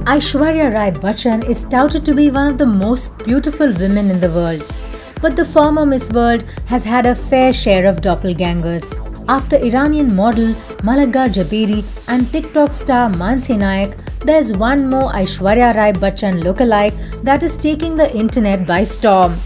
Aishwarya Rai Bachchan is touted to be one of the most beautiful women in the world. But the former Miss World has had a fair share of doppelgangers. After Iranian model Malaka Jaberi and TikTok star Mansi Nayak, there's one more Aishwarya Rai Bachchan lookalike that is taking the internet by storm.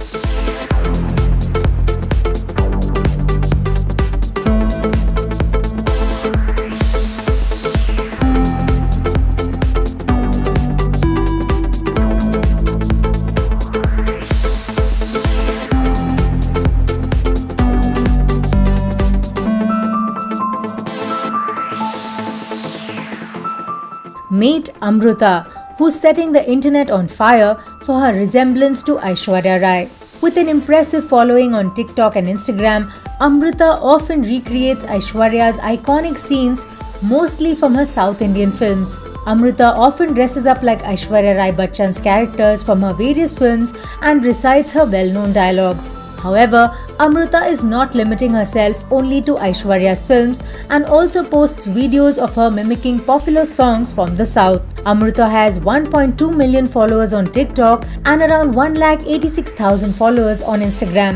Meet Amruta, who's setting the internet on fire for her resemblance to Aishwarya Rai. With an impressive following on TikTok and Instagram, Amruta often recreates Aishwarya's iconic scenes, mostly from her South Indian films. Amruta often dresses up like Aishwarya Rai Bachchan's characters from her various films and recites her well-known dialogues. However, Amruta is not limiting herself only to Aishwarya's films and also posts videos of her mimicking popular songs from the South. Amruta has 1.2 million followers on TikTok and around 1,86,000 followers on Instagram.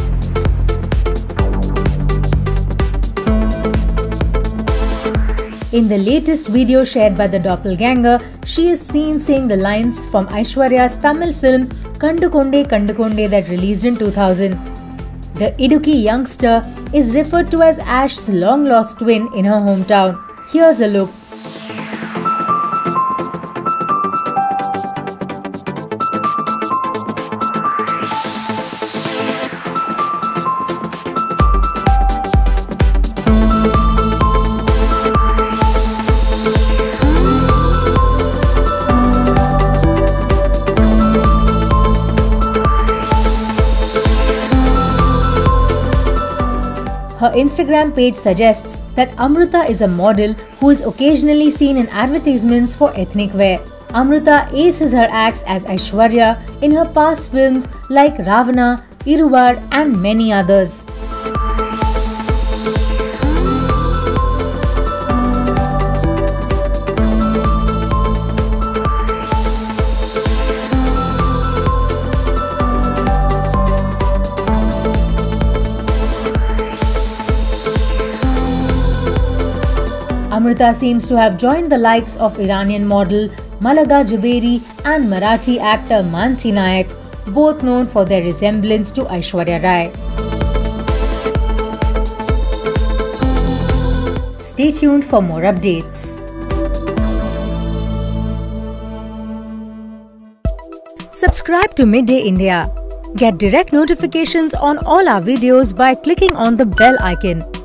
In the latest video shared by the doppelganger, she is seen saying the lines from Aishwarya's Tamil film Kandu Konde that released in 2000. The Idukki youngster is referred to as Ash's long-lost twin in her hometown. Here's a look. Her Instagram page suggests that Amruta is a model who is occasionally seen in advertisements for ethnic wear. Amruta aces her acts as Aishwarya in her past films like Ravana, Iruvar and many others. Amruta seems to have joined the likes of Iranian model Malaka Jaberi and Marathi actor Mansi Nayak, both known for their resemblance to Aishwarya Rai. Stay tuned for more updates. Subscribe to Midday India. Get direct notifications on all our videos by clicking on the bell icon.